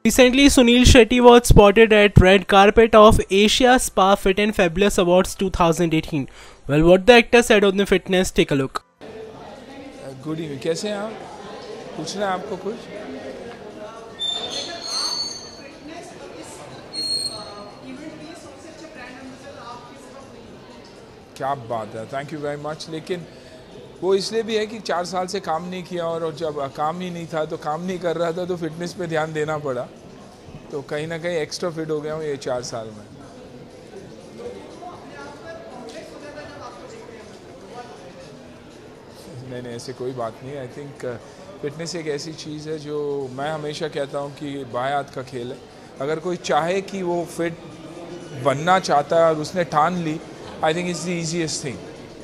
Recently, Sunil Shetty was spotted at red carpet of Asia Spa Fit and Fabulous Awards 2018. Well, what the actor said on the fitness, take a look. Good evening, कैसे हैं आप? पूछना है आपको कुछ? क्या बात है, थैंक यू वेरी मच। लेकिन वो इसलिए भी है कि 4 साल से काम नहीं किया और जब काम ही नहीं था तो काम नहीं कर रहा था तो फिटनेस पे ध्यान देना पड़ा, तो कहीं ना कहीं एक्स्ट्रा फिट हो गया हूँ ये 4 साल में। नहीं, ऐसे कोई बात नहीं। आई थिंक फिटनेस एक ऐसी चीज़ है जो मैं हमेशा कहता हूँ कि बाएं हाथ का खेल है। अगर कोई चाहे कि वो फिट बनना चाहता है और उसने ठान ली, I think it's the easiest thing.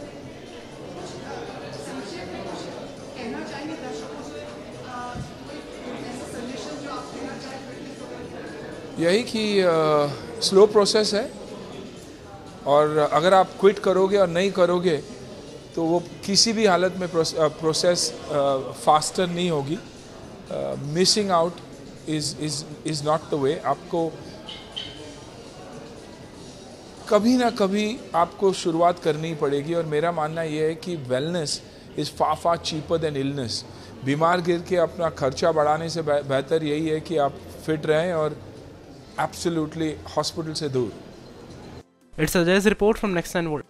यही कि स्लो प्रोसेस है और अगर आप क्विट करोगे और नहीं करोगे तो वो किसी भी हालत में प्रोसेस फास्टर नहीं होगी। Missing out is not the way. आपको कभी ना कभी आपको शुरुआत करनी पड़ेगी और मेरा मानना ये है कि wellness is far cheaper than illness. बीमार गिर के अपना खर्चा बढ़ाने से बेहतर यही है कि आप फिट रहें और एब्सोल्युटली हॉस्पिटल से दूर। It's a report from Next 9 World.